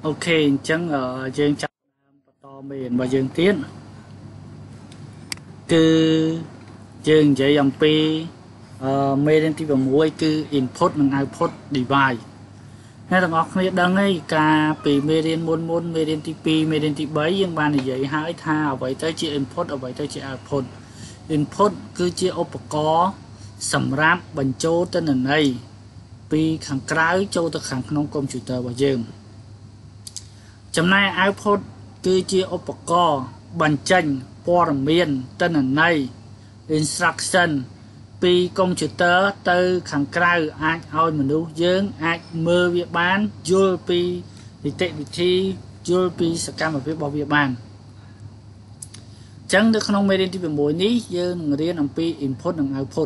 Ok chẳng ở dương chắc to miền và dương tiến cứ dương chạy dòng pi mê lên tí vào mũi cứ input bằng output device hay là ngọc này đăng ấy cả pi mê lên môn môn mê lên tí pi mê lên tí bấy nhưng bạn này dạy hai tha ở vậy tới chỉ input ở vậy tới chỉ output input cứ chỉ có sầm ráp bẩn châu tên là này pi kháng trái châu từ kháng nông computer và dương chấm này output cứ chiaឧបករណ៍បញ្ចេញព័ត៌មានទៅនៃ instruction ពី computer ទៅខាងក្រៅអាចឲ្យមនុស្សយើងអាចមើលវាបានយល់ពីនីតិវិធីយល់ពីសកម្មភាពរបស់វាបានអញ្ចឹងនៅក្នុងមេរៀនទី6នេះយើងនឹងរៀនអំពី input និង output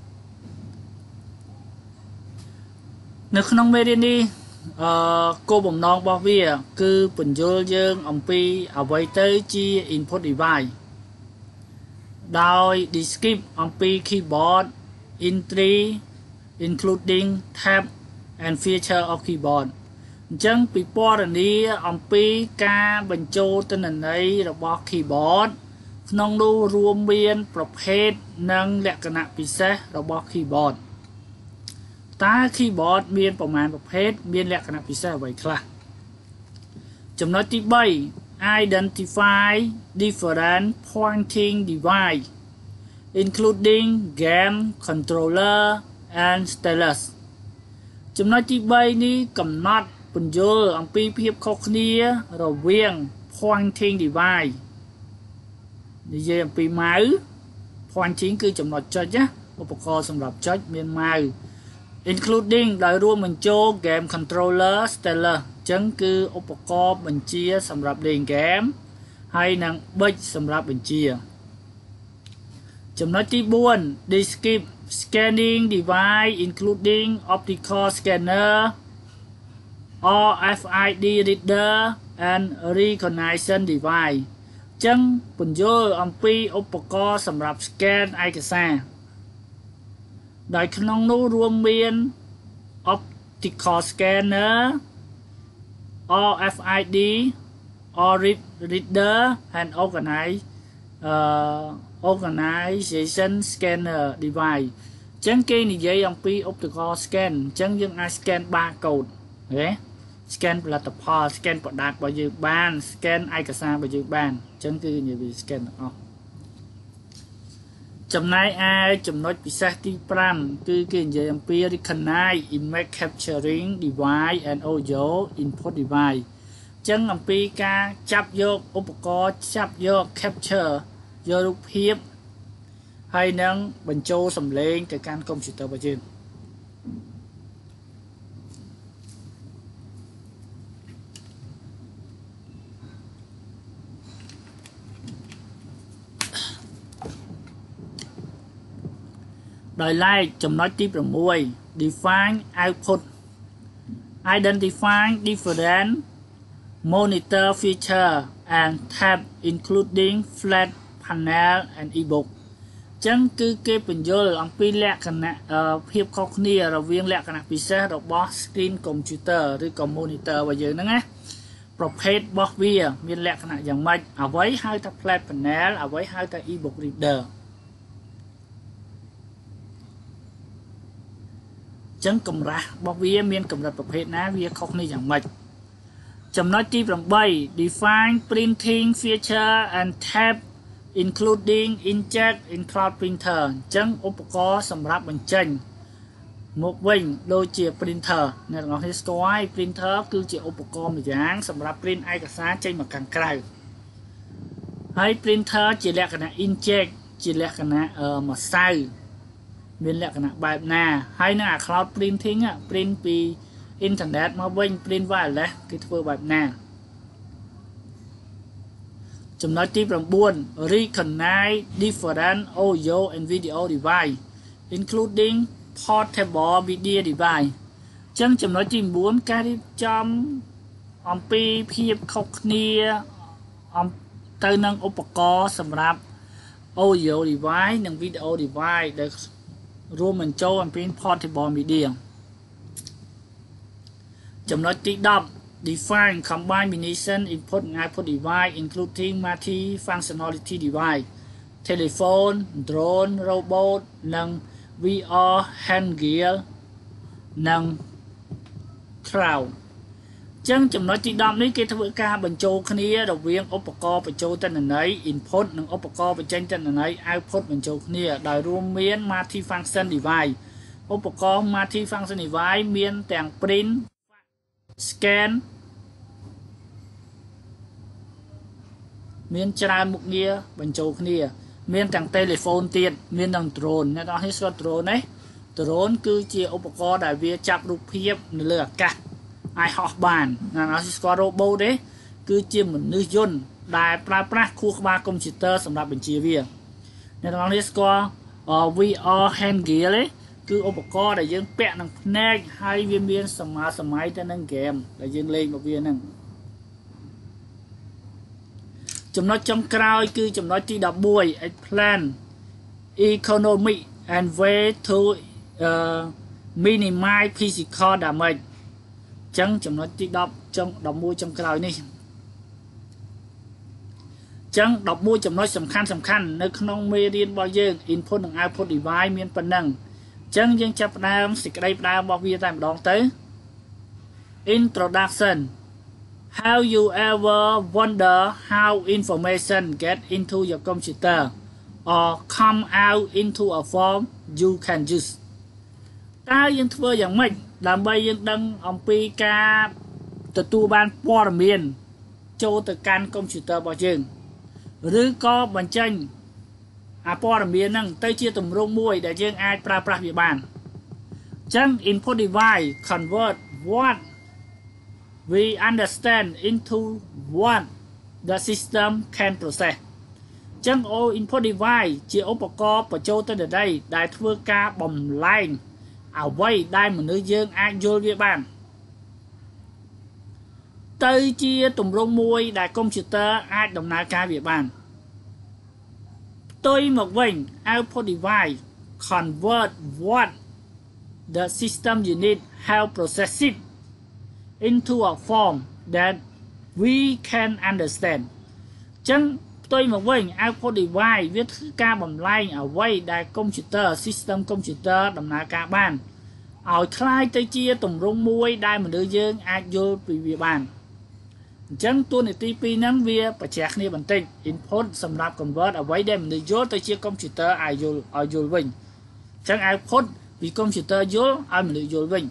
នៅក្នុងមេរៀននេះគោលបំណងរបស់វាគឺបញ្យល់យើងអំពីអ្វីទៅជា input device ដោយ describe អំពី keyboard entry including tab and feature of keyboard អញ្ចឹងពិពណ៌នាអំពីការបញ្ចូលទិន្នន័យរបស់ keyboard ក្នុងនោះរួមមានប្រភេទនិងលក្ខណៈពិសេសរបស់ keyboardតើ keyboard មានប្រមាណប្រភេទមានលក្ខណៈពិសេសអ្វីខ្លះចំណុចទី3 identify different pointing device including game controller and stylus ចំណុចទី3នេះកំណត់ពន្យល់អំពីភាពខុសគ្នារវាង pointing device និយាយអំពី mouse pointing គឺចំណុចចុចណាឧបករណ៍សម្រាប់ចុចមាន mouse including ដោយរួមបញ្ចូល game controller stylus អញ្ចឹងគឺឧបករណ៍បញ្ជាសម្រាប់លេង game ហើយនិងប៊ិចសម្រាប់បញ្ជាចំណុចទី4 describe scanning device including optical scanner RFID reader and recognition device អញ្ចឹងពន្យល់អំពីឧបករណ៍សម្រាប់ scan ឯកសារដោយក្នុងនោះរួមមាន optical scanner RFID or reader and organization scanner device អញ្ចឹងគេនិយាយអំពី optical scan អញ្ចឹងយើងអាច scan barcode ហ៎ scan ផលិតផល scan ប្រដាប់របស់យើងបាន scan ឯកសាររបស់យើងបានអញ្ចឹងគឺនិយាយពី scan ទាំងអស់ចំណែកឯចំណុចពិសេសទី5គឺគេនិយាយអំពី recognize image capturing device and audio input device អញ្ចឹងអំពីការចាប់យកឧបករណ៍ចាប់យក capture យករូបភាពហើយនឹងបញ្ចូលសំឡេងទៅកាន់កុំព្យូទ័ររបស់យើងដោយឡែកចំណុចទី6 define output identify different monitor feature and tab including flat panel and ebook អញ្ចឹងគឺគេបញ្យល់អំពីលក្ខណៈភាពខុសគ្នារវាងលក្ខណៈពិសេសរបស់ screen computer ឬក៏ monitor របស់យើងហ្នឹងណាប្រភេទរបស់វាមានលក្ខណៈយ៉ាងម៉េចអ្វីហៅថា flat panel អ្វីហៅថា ebook readerចឹងកម្រាស់របស់វាមានកម្រិតប្រភេទណាវាខុសគ្នាយ៉ាងម៉េចចំណុចទី8 define printing feature and tab including inkjet in cloud printer អញ្ចឹងឧបករណ៍សម្រាប់បញ្ចេញមកវិញដូចជា printer អ្នកទាំងអស់គ្នាស្គាល់ហើយ printer គឺជាឧបករណ៍មួយយ៉ាងសម្រាប់ print ឯកសារចេញមកខាងក្រៅហើយ printer ជាលក្ខណៈ inkjet ជាលក្ខណៈម្សៅមានលក្ខណៈបែបណាហើយនឹងអា cloud printing print ពី internet មកវិញ print wireless គឺធ្វើបែបណាចំណុចទី9 recognize different audio and video device including portable media device អញ្ចឹងចំណុចទី9ការរៀបចំអំពីភាពខុសគ្នាទៅនឹងឧបករណ៍សម្រាប់ audio device និង video device ដែលរួមបញ្ចូលអំពី portable media ចំណុចទី10 define combination input and output device including multi-functionality device telephone drone robot និង VR handgear និង cloud ចឹងចំណុចទី10នេះគេធ្វើការបញ្ចូលគ្នារវាងឧបករណ៍បញ្ចូលទិន្នន័យ input និងឧបករណ៍បញ្ចេញទិន្នន័យ output បញ្ចូលគ្នាដោយរួមមាន multi-function device ឧបករណ៍ multi-function device មានទាំង print scan មានច្រើនមុខងារបញ្ចូលគ្នាមានទាំង telephone ទៀតមានទាំង drone អ្នកនរនេះស្គាល់ drone ទេ drone គឺជាឧបករណ៍ដែលវាចាប់រូបភាពនៅលើអាកាសអាចហោះបានអ្នកនរនេះស្គាល់ robot ទេគឺជាមនុស្សយន្តដែលប្រើប្រាស់ខួរក្បាលកុំព្យូទ័រសម្រាប់បញ្ជាវាអ្នកនរនេះស្គាល់ VR handgear ទេគឺឧបករណ៍ដែលយើងពាក់នឹងភ្នែកហើយវាមានសម័យទៅនឹងហ្គេមដែលយើងលេងមកវាហ្នឹងចំណុចចុងក្រោយគឺចំណុចទី11 explain economic and way to minimize physical damage ចឹងចំណុចទី10ចុង11ចុងក្រោយនេះចឹង11ចំណុចសំខាន់នៅក្នុងមេរៀនរបស់យើង input និង output device មានប៉ុណ្ណឹងចឹងយើងចាប់ផ្ដើមសេចក្តីផ្ដើមរបស់វាតែម្ដងទៅ Introduction Have you ever wonder how information get into your computer or come out into a form you can use តើយើងធ្វើយ៉ាងម៉េចដើម្បីយើងដឹងអំពីការទទួលបានព័ត៌មានចូលទៅកាន់កុំព្យូទ័ររបស់យើងឬក៏បញ្ចេញអាព័ត៌មានហ្នឹងទៅជាទម្រង់មួយដែលយើងអាចប្រើប្រាស់វាបានអញ្ចឹង input device convert what we understand into what the system can process អញ្ចឹង input device ជាឧបករណ៍បញ្ចូលទិន្នន័យដែលធ្វើការបំលែងអ្វីដែលមនុស្សយើងអាចយល់វាបានទៅជាទម្រង់មួយដែលកុំព្យូទ័រអាចដំណើរការវាបានផ្ទុយមកវិញ output device convert what the system unit have processed into a form that we can understand ចឹងផ្ទុយមកវិញ output device វាធ្វើការបំលែងអ្វីដែលកុំព្យូទ័រ system កុំព្យូទ័រដំណើរការបានឲ្យคล้ายទៅជាទម្រង់មួយដែលមនុស្សយើងអាចយល់ពីវាបានអញ្ចឹងតួនាទីពីរហ្នឹងវាប្រឆាំងគ្នាបន្តិច input សម្រាប់ convert អ្វីដែលមនុស្សយល់ទៅជាកុំព្យូទ័រឲ្យយល់វិញអញ្ចឹង output ពីកុំព្យូទ័រយល់ឲ្យមនុស្សយល់វិញ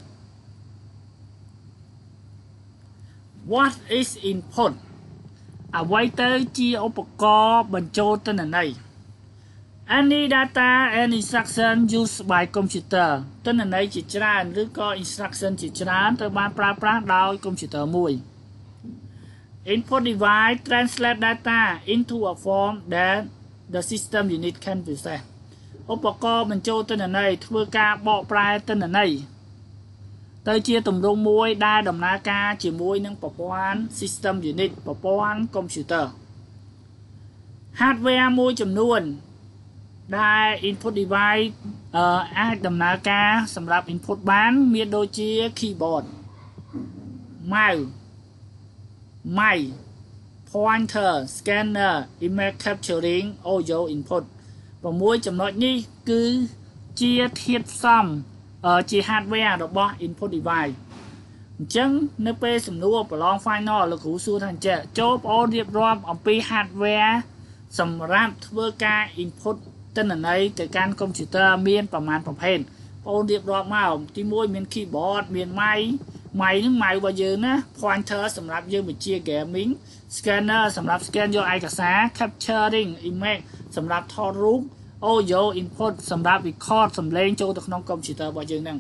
What is input អ្វីទៅជាឧបករណ៍បញ្ចូលទិន្នន័យ Any data and instruction used by computer ទិន្នន័យជាច្រើនឬក៏ instruction ជាច្រើនត្រូវបានប្រើប្រាស់ដោយកុំព្យូទ័រមួយ Input device translate data into a form that the system unit can process ឧបករណ៍បញ្ចូលទិន្នន័យធ្វើការបកប្រែទិន្នន័យទៅជាទម្រង់មួយដែលដំណើរការជាមួយនឹងប្រព័ន្ធ system unit ប្រព័ន្ធកុំព្យូទ័រ hardware មួយចំនួនដែល input device អាចដំណើរការសម្រាប់ input បានមានដូចជា keyboard mouse mic pointer scanner image capturing audio input 6ចំណុចនេះគឺជាធាតុផ្សំជា hardware របស់ input device អញ្ចឹងនៅពេលសំណួរប្រឡង final លោកគ្រូសួរថាអញ្ចឹងចូលបងប្អូនរៀបរាប់អំពី hardware សម្រាប់ធ្វើការ input ទិន្នន័យទៅកាន់កុំព្យូទ័រមានប្រមាណប្រភេទបងប្អូនរៀបរាប់មកទី1មាន keyboard មាន mic ហ្នឹង mic របស់យើងណា pointer សម្រាប់យើងបញ្ជា gaming scanner សម្រាប់ scan យកឯកសារ capturing image សម្រាប់ថតរូប audio input សម្រាប់ record សំឡេងចូលទៅក្នុងកុំព្យូទ័ររបស់យើងហ្នឹង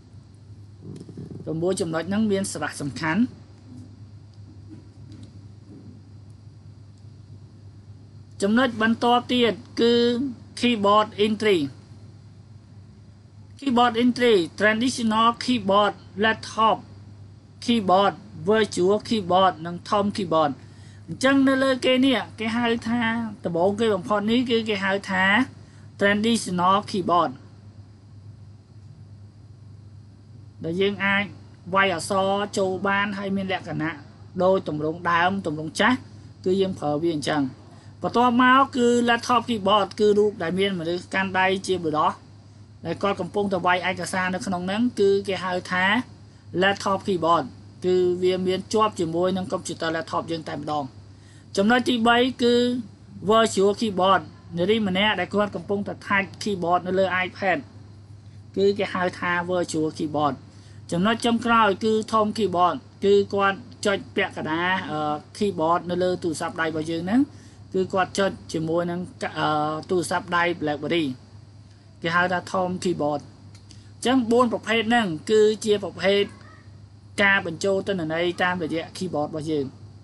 9ចំណុចហ្នឹងមានសារៈសំខាន់ចំណុចបន្តទៀតគឺ keyboard entry traditional keyboard laptop keyboard virtual keyboard និង thumb keyboard អញ្ចឹងនៅលើគេនេះគេហៅថាដំបូងគេបំផុតនេះគឺគេហៅថា traditional keyboard ដែលយើងអាចវាយអក្សរចូលបានហើយមានលក្ខណៈដោយទម្រង់ដើមទម្រង់ចាស់គឺយើងប្រើវាអញ្ចឹងបន្ទាប់មកគឺ laptop keyboard គឺរូបដែលមានមនុស្សកាន់ដៃជាបដោះដែលគាត់កំពុងតែវាយឯកសារនៅក្នុងហ្នឹងគឺគេហៅថា laptop keyboard គឺវាមានជាប់ជាមួយនឹង computer laptop យើងតែម្ដងចំណុចទី3គឺ virtual keyboard នារីម្នាក់ដែលគាត់កំពុងតែ type keyboard នៅលើ iPad គឺគេហៅថា virtual keyboard ចំណុចចុងក្រោយគឺ Tom keyboard គឺគាត់ចុចពាក់កណ្ដាល keyboard នៅលើទូរស័ព្ទដៃរបស់យើងហ្នឹងគឺគាត់ចុចជាមួយនឹងទូរស័ព្ទដៃ BlackBerry គេហៅថា Tom keyboard អញ្ចឹង4ប្រភេទហ្នឹងគឺជាប្រភេទការបញ្ចូលទិន្នន័យតាមរយៈ keyboard របស់យើង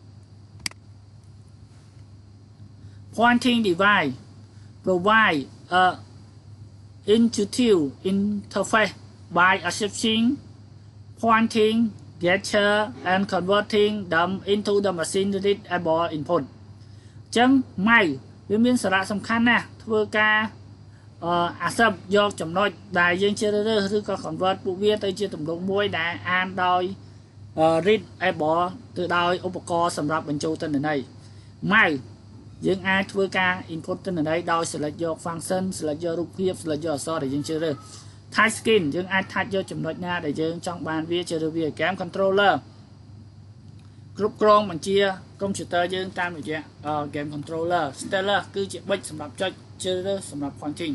Pointing device provide a intuitive interface by accepting pointing gesture and converting them into the machine readable input អញ្ចឹងម៉ៅវាមានសារៈសំខាន់ណាស់ធ្វើការaccept យកចំណុចដែលយើងជ្រើសរើសឬក៏ convert ពួកវាទៅជាទម្រង់មួយដែលអានដោយ readable ទៅដោយឧបករណ៍សម្រាប់បញ្ចូលទិន្នន័យម៉ៅយើងអាចធ្វើការ input ទិន្នន័យដោយ select យក function select យករូបភាព select យកអក្សរដែលយើងជ្រើសរើស touch screen យើងអាច touch យកចំណុចណាដែលយើងចង់បានវាជ្រើសរើសវា game controller គ្រប់គ្រងបញ្ជា computer យើងតាមរយៈ game controller stylus គឺជាប៊ិចសម្រាប់ចុចជ្រើសរើសសម្រាប់ pointing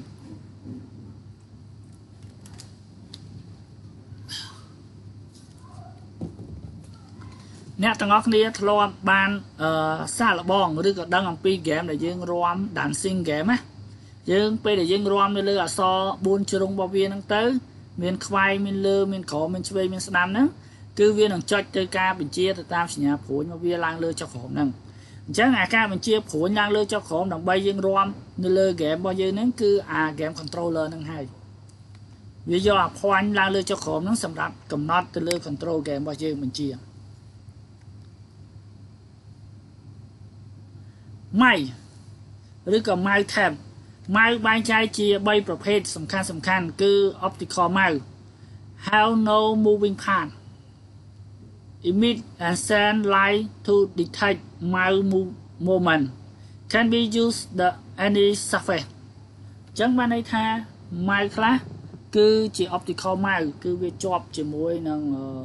អ្នកទាំងអស់គ្នាធ្លាប់បានសាកល្បងឬក៏ដឹងអំពី game ដែលយើងរាំ dancing game ណាយើងពេលដែលយើងរាំនៅលើអក្សរ4ជ្រុងរបស់វាហ្នឹងទៅមានខ្វែងមានលើមានក្រោមមានឆ្វេងមានស្ដាំហ្នឹងគឺវានឹងចុចទៅការបញ្ជាទៅតាមសញ្ញាព្រួញរបស់វាឡើងលើចុះក្រោមហ្នឹងអញ្ចឹងអាការបញ្ជាព្រួញឡើងលើចុះក្រោមដើម្បីយើងរាំនៅលើ game របស់យើងហ្នឹងគឺអា game controller ហ្នឹងហើយវាយកអា point ឡើងលើចុះក្រោមហ្នឹងសម្រាប់កំណត់ទៅលើ control game របស់យើងបញ្ជាម៉ៅឬក៏ mouse tab ម៉ៅបែងចែកជា3ប្រភេទសំខាន់គឺ optical mouse have no moving part emit and send light to detect mouse movement can be used the any surface អញ្ចឹងបានន័យថាម៉ៅខ្លះគឺជា optical mouse គឺវាជាប់ជាមួយនឹង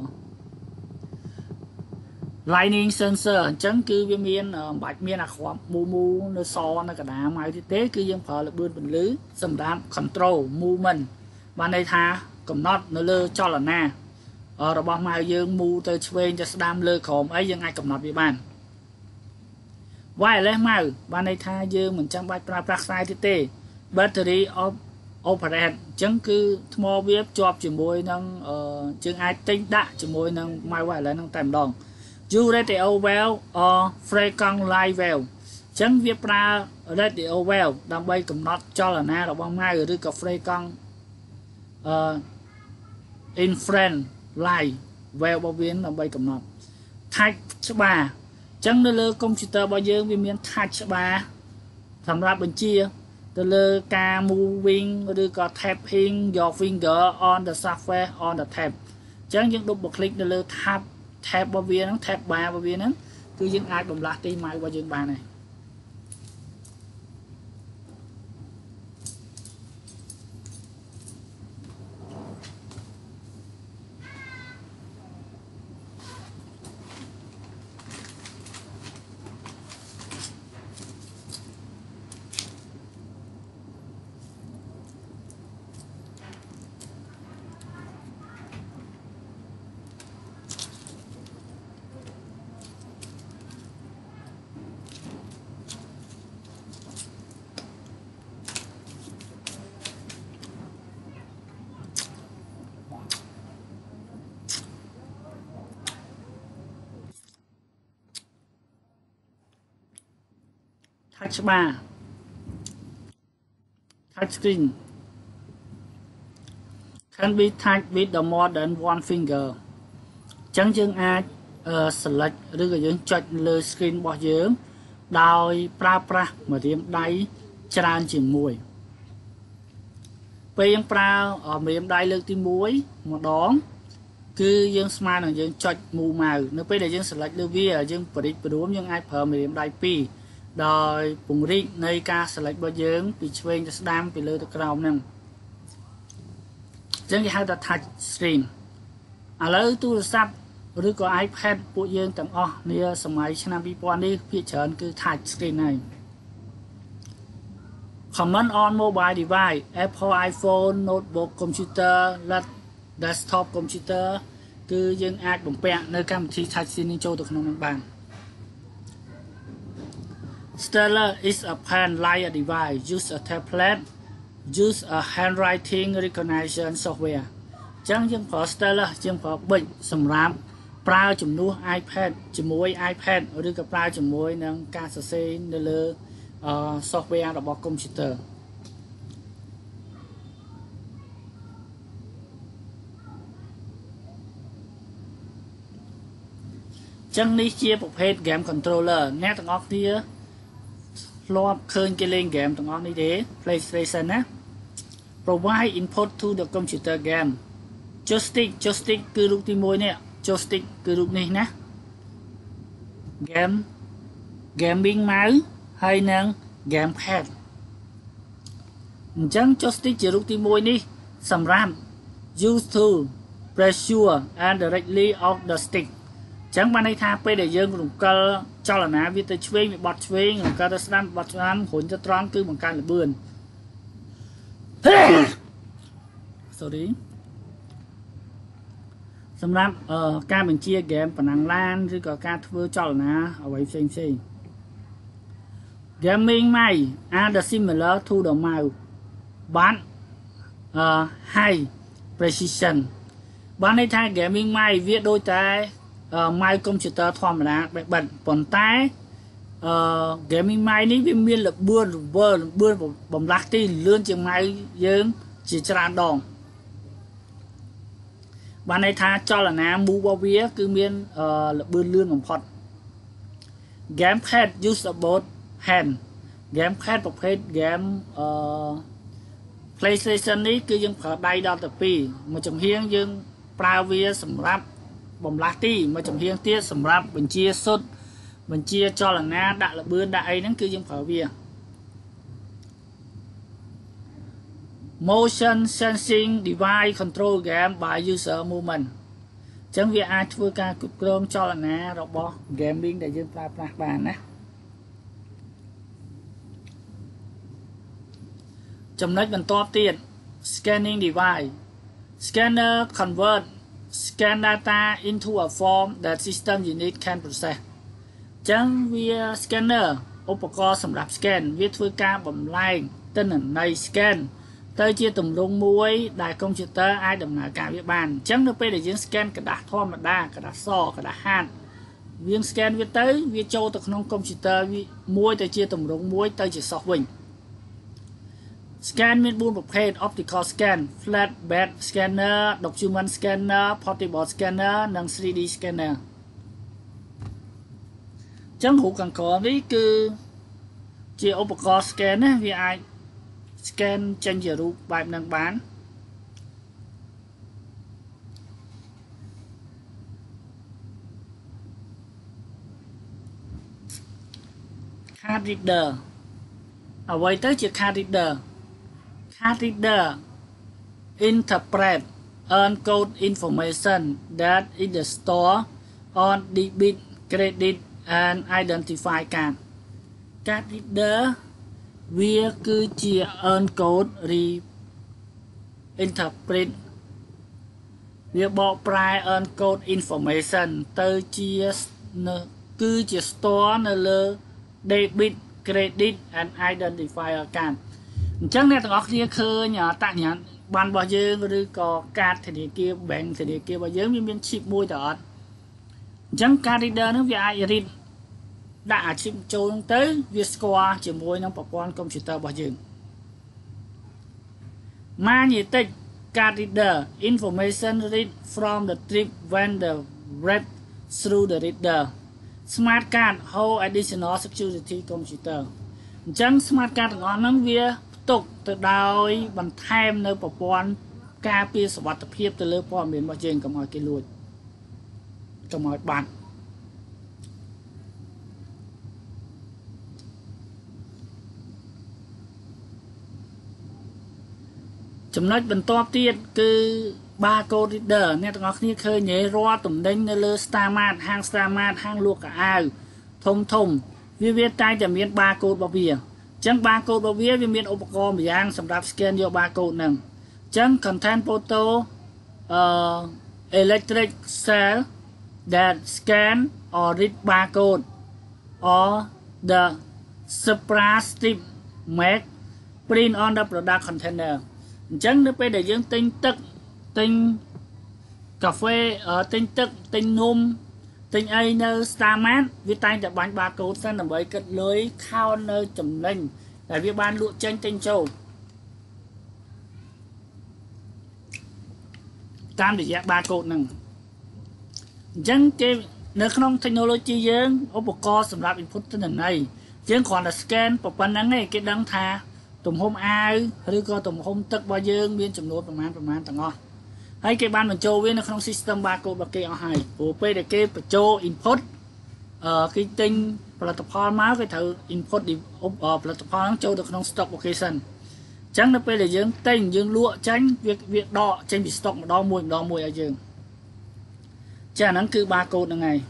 lightning sensor អញ្ចឹងគឺវាមានបាច់មានអាក្រមមូនៅសនៅកណ្ដាលម៉ៅទៀតទេគឺយើងប្រើល្បឿនពន្លឺសម្រាប់ control movement បានន័យថាកំណត់នៅលើចលនារបស់ម៉ៅយើងមូទៅឆ្វេងទៅស្ដាំលើក្រោមអីយើងអាចកំណត់វាបាន wireless mouse បានន័យថាយើងមិនចាំបាច់ប្រើប្រាស់ខ្សែទៀតទេ battery of operate អញ្ចឹងគឺថ្មវាភ្ជាប់ជាមួយនឹងយើងអាចទិញដាក់ជាមួយនឹង mouse wireless ហ្នឹងតែម្ដងuse radio valve or frequency line valve អញ្ចឹងវាប្រើ radio valve ដើម្បីកំណត់ចលនារបស់ម៉ៅឬក៏ frequency infrared line valve របស់វាដើម្បីកំណត់ touch ច្បារអញ្ចឹងនៅលើ computer របស់យើងវាមាន touch ច្បារសម្រាប់បញ្ជាទៅលើការ moving ឬក៏ tapping your finger on the surface on the tab អញ្ចឹងយើង double click នៅលើ tab របស់វាហ្នឹង tab bar របស់វាហ្នឹងគឺយើងអាចបំលាស់ទីម៉ៅរបស់យើងបានហើយ touch bar touch screen can be touched with the more than one finger អញ្ចឹងយើងអាចselect ឬក៏យើងចុចលើ screen របស់យើងដោយប្រើប្រាស់ម្រាមដៃច្រើនជាងមួយពេលយើងប្រើម្រាមដៃលើកទី1ម្ដងគឺយើងស្មើនឹងយើងចុចមូម៉ៅនៅពេលដែលយើង select លើវាយើងបរិចព្រមយើងអាចប្រើមេរៀនដៃ2ដោយពង្រីកនៃការ select របស់យើងពីឆ្វេងទៅស្ដាំពីលើទៅក្រោមហ្នឹងអញ្ចឹងគេហៅថា touch screen ឥឡូវទូរស័ព្ទឬក៏ iPad ពួកយើងទាំងអស់នាសម័យឆ្នាំ2000នេះភាគច្រើនគឺ touch screen ហើយ Command on mobile device Apple iPhone notebook computer desktop computer គឺយើងអាចបំពាក់នៅកម្មវិធី touch screen នេះចូលទៅក្នុងនឹងបាន Stellar is a pen like a device use a tablet use a handwriting recognition software ចឹងយើងប្រើ Stellar យើងប្រើប៊ិចសម្រាប់ប្រើជំនួស iPad ជាមួយ iPad ឬក៏ប្រើជាមួយនឹងការសរសេរនៅលើ software របស់ computer ចឹងនេះជាប្រភេទ game controller អ្នកទាំងអស់គ្នាធ្លាប់ឃើញគេលេង game ទាំងអស់នេះទេ PlayStation ណា provide input to the computer game joystick គឺរូបទី1នេះ joystick គឺរូបនេះណា gaming mouse ហើយនឹង gamepad អញ្ចឹង joystick ជារូបទី1នេះសម្រាប់ use to pressure and directly off the stick ចឹងបានន័យថាពេលដែលយើងរំកិលចលនាវាទៅឆ្វេងវាបត់ឆ្វេងរំកិលទៅស្ដាំបត់ស្ដាំរុញទៅត្រង់គឺបង្កើនល្បឿន sorry សម្រាប់ការបញ្ជាហ្គេមប៉ុណ្ណឹងឡានឬក៏ការធ្វើចលនាអ្វីផ្សេង Gaming mice are the similar to the mouse but high precision បានន័យថា gaming mice វាដូចតែ mouse computer ធម្មតាបេះបិទប៉ុន្តែgaming mice នេះវាមានល្បឿនបំលាស់ទីលឿនជាង mouse យើងជាច្រើនដងបានន័យថាចលនា move របស់វាគឺមានល្បឿនលឿនបំផុត Gamepad use about hand Gamepad ប្រភេទ game PlayStation នេះគឺយើងប្រើដៃដល់ទៅ2មួយចំហៀងយើងប្រើវាសម្រាប់បំលាស់ទីមួយចំហៀងទៀតសម្រាប់បញ្ជាសុទ្ធបញ្ជាចលនាដាក់ល្បឿនដាក់អីហ្នឹងគឺយើងប្រើវា Motion sensing device control game by user movement អញ្ចឹងវាអាចធ្វើការគ្រប់គ្រងចលនារបស់ gaming ដែលយើងប្រើប្រាស់បានណាចំណុចបន្ទាប់ទៀត scanning device scanner convert scan data into a form that system unit can process អញ្ចឹងវា scanner ឧបករណ៍សម្រាប់ scan វាធ្វើការបំលែងទិន្នន័យ scan ទៅជាទម្រង់មួយដែល computer អាចដំណើរការវាបានអញ្ចឹងនៅពេលដែលយើង scan กระดาษធម្មតាกระดาษសกระดาษហាតយើង scan វាទៅវាចូលទៅក្នុង computer មួយទៅជាទម្រង់មួយទៅជា soft វិញ scan មាន4ប្រភេទ optical scan flatbed scanner document scanner portable scanner និង 3D scanner អញ្ចឹងរូបខាងក្រោមនេះគឺជាឧបករណ៍ scan ណាវាអាច scan ចេញជារូបបែបហ្នឹងបាន card reader អ្វីទៅជា card reader card reader interpret encode information that is the store on debit credit and identify card card reader វាគឺជា encode interpret វាបកប្រែ encode information ទៅជាគឺជា store នៅលើ debit credit and identifier card អញ្ចឹងអ្នកទាំងអស់គ្នាឃើញតញ្ញបានរបស់យើងឬក៏កាតធនាគារ bank ធនាគាររបស់យើងវាមាន chip មួយទៅអត់អញ្ចឹង card reader ហ្នឹងវាអាច read ដាក់អា chip ចូលហ្នឹងទៅវាស្គាល់ជាមួយនឹងប្រព័ន្ធ computer របស់យើង Magnetic card reader information read from the chip when the read through the reader smart card hold additional security computer អញ្ចឹង smart card ទាំងអស់ហ្នឹងវាផ្ទុកទៅដោយបន្ថែមនៅប្រព័ន្ធការពារសុវត្ថិភាពទៅលើព័ត៌មានរបស់យើងកុំឲ្យគេលួចកុំឲ្យបាត់ចំណុចបន្ទាប់ទៀតគឺ barcode reader អ្នកទាំងអស់គ្នាឃើញទេរាល់ទំនិញនៅលើ Starmart ហាង Starmart ហាងលក់កៅអៅធំវាតែតែមាន barcode របស់វាអញ្ចឹង barcode របស់វាមានឧបករណ៍ម្យ៉ាងសម្រាប់ scan យក barcode ហ្នឹងអញ្ចឹង content photo electric cell that scan or read barcode or the suprastrip make print on the product container អញ្ចឹងនៅពេលដែលយើងទិញទឹកទិញកាហ្វេទិញទឹកទិញនំទិញអីនៅ Starmart វាតែងតែបាញ់ barcode សិនដើម្បីគិតលុយខោននៅចំណេញដែលវាបានលក់ចេញទិញចូលតាមរយៈ barcode ហ្នឹងអញ្ចឹងគេនៅក្នុង technology យើងឧបករណ៍សម្រាប់ input ទិន្នន័យយើងគ្រាន់តែ scan ប៉ុណ្ណឹងឯងគេដឹងថាទំហំអាវឬក៏ទំហំទឹករបស់យើងមានចំនួនប្រមាណទាំងអស់ហើយគេបានបញ្ចូលវានៅក្នុង system barcode របស់គេអស់ហើយព្រោះពេលដែលគេបញ្ចូល input គេទិញផលិតផលមកគេត្រូវ input ផលិតផលហ្នឹងចូលទៅក្នុង stock របស់គេសិនអញ្ចឹងនៅពេលដែលយើងទិញយើងលក់ចាញ់វាដកចេញពី stock ម្ដងមួយឲ្យយើងចាអាហ្នឹងគឺ barcode ហ្នឹងហើយ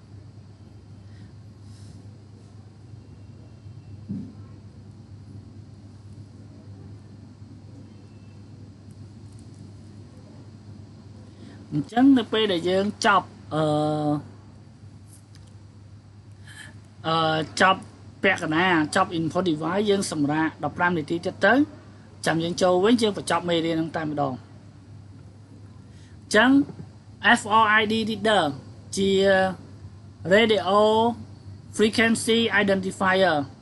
អញ្ចឹងនៅពេលដែលយើងចប់ចប់ពាក់កណ្ដាលចប់ input device យើងសម្រាប់15នាទីទៀតទៅចាំយើងចូលវិញយើងបញ្ចប់មេរៀនហ្នឹងតែម្ដងអញ្ចឹង FRID reader ជា radio frequency identifier អ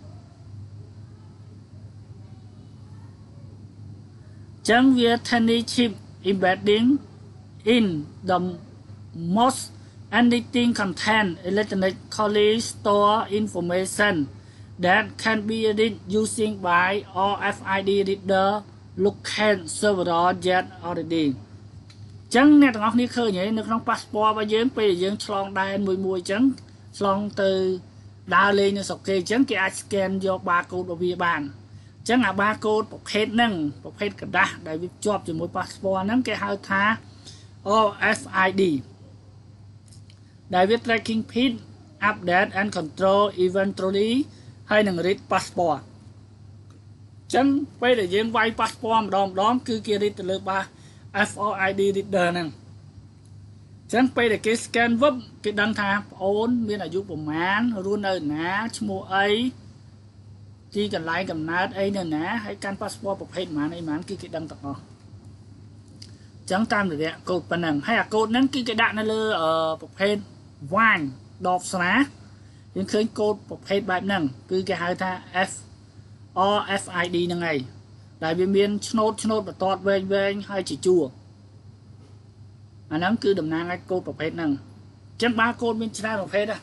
ញ្ចឹងវា tiny chip embedding in the most anything content electronically store information that can be read using by RFID reader locate server yet already អញ្ចឹងអ្នកទាំងអស់គ្នាឃើញហើយនៅក្នុង passport របស់យើងពេលយើងឆ្លងដែនមួយអញ្ចឹងឆ្លងទៅដើរលេងនៅស្រុកគេអញ្ចឹងគេអាច scan យក barcode របស់វាបានអញ្ចឹងអា barcode ប្រភេទហ្នឹងប្រភេទกระดาษដែលវាជាប់ជាមួយ passport ហ្នឹងគេហៅថា RFID ដែលវា tracking pin update and control eventually ហើយនឹង read passport អញ្ចឹងពេលដែលយើងវាយ passport ម្ដងគឺគេ read ទៅលើ FRID reader ហ្នឹងអញ្ចឹងពេលដែលគេ scan វឹបគេដឹងថាប្អូនមានអាយុប្រមាណរស់នៅណាឈ្មោះអីទីកន្លែងកំណើតអីនៅណាហើយកាន់ passport ប្រភេទប៉ុន្មានគឺគេដឹងទាំងអស់ចឹងតាមរយៈកូដប៉ុណ្ណឹងហើយអាកូដហ្នឹងគឺគេដាក់នៅលើប្រភេទវាញដបស្រាយើងឃើញកូដប្រភេទបែបហ្នឹងគឺគេហៅថា RFID ហ្នឹងឯងដែលវាមានឆ្នោតបន្ទាត់វែងហើយជាជួរអាហ្នឹងគឺតំណាងឲ្យកូដប្រភេទហ្នឹងអញ្ចឹងបាកូដមានច្រើនប្រភេទណា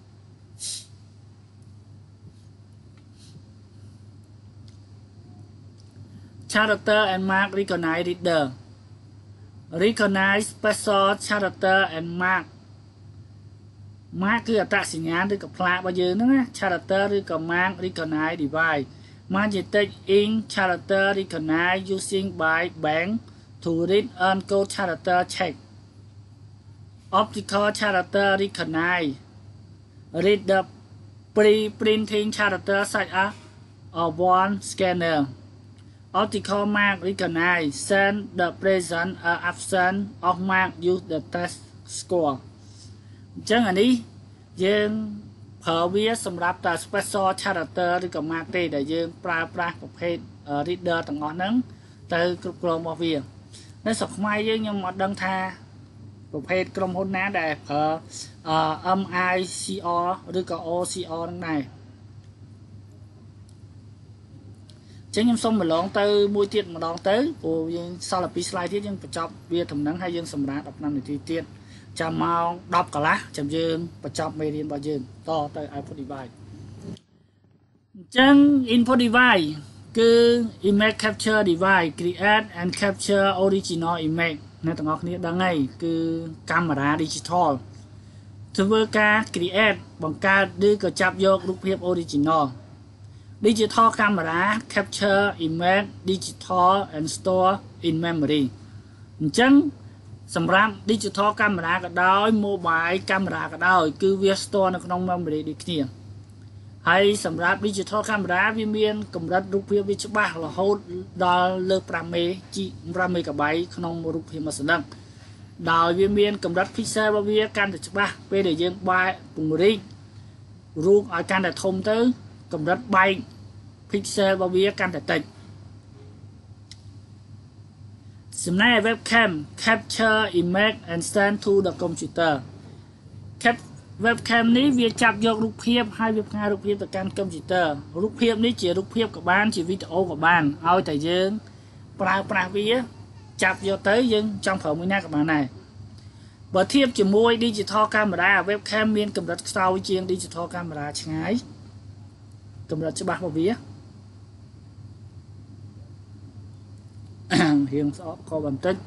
character and mark recognize reader recognize special character and mark គឺអត្តសញ្ញាណឬក៏ផ្លាករបស់យើងហ្នឹងណា character ឬក៏ mark recognize device magnetic ink character recognize using by bank to read encode character check optical character recognize read the pre-printing character such as one scanner optical mark recognize send the present or absence of mark use the test score អញ្ចឹងអានេះយើងប្រើវាសម្រាប់តែ special character ឬក៏ mark ទេដែលយើងប្រើប្រាស់ប្រភេទ reader ទាំងអស់ហ្នឹងទៅគ្រប់គ្រងរបស់វានៅស្រុកខ្មែរយើងខ្ញុំអត់ដឹងថាប្រភេទក្រុមហ៊ុនណាដែលប្រើ MICR ឬក៏ OCR ហ្នឹងដែរចឹងខ្ញុំសុំម្លងទៅមួយទៀតម្ដងទៅព្រោះយើងសល់តែ2 slide ទៀតយើងបញ្ចប់វាដំណឹងហើយយើងសម្រាប់15នាទីទៀតចាំម៉ោង10កន្លះចាំយើងបញ្ចប់មេរៀនរបស់យើងតទៅ output device អញ្ចឹង input device គឺ image capture device create and capture original image អ្នកទាំងអស់គ្នាដឹងហើយគឺកាមេរ៉ា digital ធ្វើការ create បង្កើតឬក៏ចាប់យករូបភាព original digital camera capture image digital and store in memory អញ្ចឹងសម្រាប់ digital camera ក៏ដោយ mobile camera ក៏ដោយគឺវា store នៅក្នុង memory ដូចគ្នាហើយសម្រាប់ digital camera វាមានកម្រិតរូបភាពវាច្បាស់រហូតដល់លើ5មេGB ក្នុងរូបភាពមួយសន្លឹកដោយវាមានកម្រិត pixel របស់វាកាន់តែច្បាស់ពេលដែលយើងបែកពង្រីករូបឲ្យកាន់តែធំទៅកម្រិតបែក pixel របស់វាកាន់តែតិចចំណែក webcam capture image and send to the computer webcam នេះវាចាប់យករូបភាពហើយវាផ្ញើរូបភាពទៅកាន់ computer រូបភាពនេះជារូបភាពក៏បានជាវីដេអូក៏បានឲ្យតែយើងប្រើប្រាស់វាចាប់យកទៅយើងចង់ប្រើមួយណាក៏បានដែរបើធៀបជាមួយ digital camera webcam មានកម្រិតខ្សោយជាង digital camera ឆ្ងាយកម្រិតច្បាស់របស់វារៀងស្អកក៏បន្តិច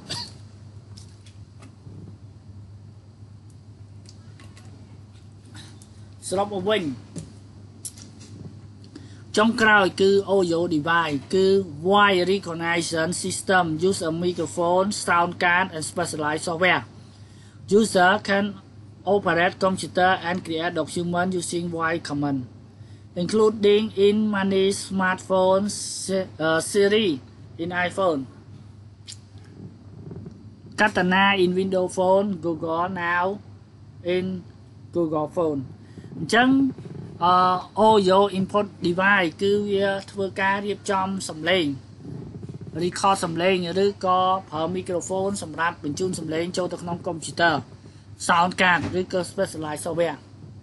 សរុបមកវិញចុងក្រោយគឺ audio device គឺ voice recognition system use a microphone sound card and specialized software user can operate computer and create document using voice command including in many smartphones Siri in iPhone Katana in Windows Phone Google Now in Google Phone អញ្ចឹងaudio input device គឺវាធ្វើការរៀបចំសំឡេង record សំឡេងឬក៏ប្រើ microphone សម្រាប់បញ្ជូនសំឡេងចូលទៅក្នុង computer sound card ឬក៏ specialized software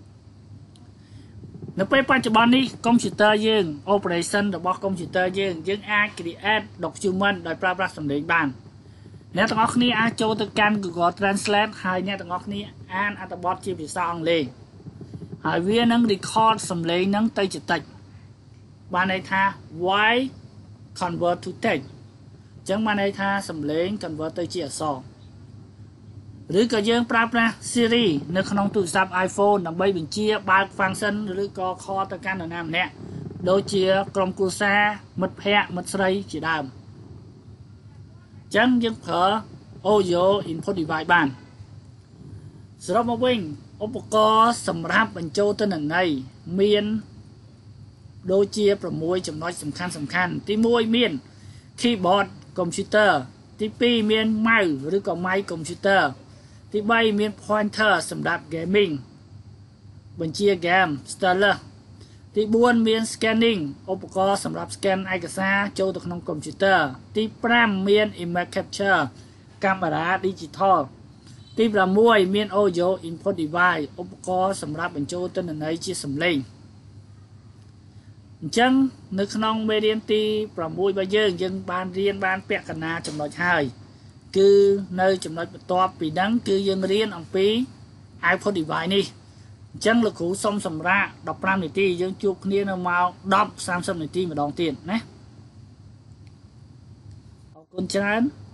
នៅពេលបច្ចុប្បន្ននេះ computer យើង operation របស់ computer យើងអាច create document ដោយប្រើប្រាស់សំឡេងបានអ្នកទាំងអស់គ្នាអាចចូលទៅកាន់ Google Translate ហើយអ្នកទាំងអស់គ្នាអានអត្ថបទជាភាសាអង់គ្លេសហើយវានឹង record សំឡេងហ្នឹងទៅជា text បានន័យថា voice convert to text អញ្ចឹងបានន័យថាសំឡេង convert ទៅជាអក្សរឬក៏យើងប្រើប្រាស់ Siri នៅក្នុងទូរស័ព្ទ iPhone ដើម្បីបញ្ជាបើក function ឬក៏ call ទៅកាន់នរណាម្នាក់ដូចជាក្រុមគ្រួសារមិត្តភ័ក្តិមិត្តស្រីជាដើមអញ្ចឹងយើងប្រើ audio input device បានសរុបមកវិញឧបករណ៍សម្រាប់បញ្ចូលទិន្នន័យមានដូចជា6ចំណុចសំខាន់ទី1មាន keyboard computer ទី2មាន mouse ឬក៏ mic computer ទី3មាន pointer សម្រាប់ gaming បញ្ជា game stylus ទី4មាន scanning ឧបករណ៍សម្រាប់ scan ឯកសារចូលទៅក្នុង computer ទី5មាន image capture កាមេរ៉ា digital ទី6មាន audio input device ឧបករណ៍សម្រាប់បញ្ចូលទិន្នន័យជាសំឡេងអញ្ចឹងនៅក្នុងមេរៀនទី6របស់យើងបានរៀនបានពាក់កណ្ដាលចំណុចហើយគឺនៅចំណុចបន្ទាប់ពីហ្នឹងគឺយើងរៀនអំពី output device នេះអញ្ចឹងលោកគ្រូសុំសម្រាប់15នាទីយើងជួបគ្នានៅម៉ោង10:30នាទីម្ដងទៀតណាអរគុណច្រើន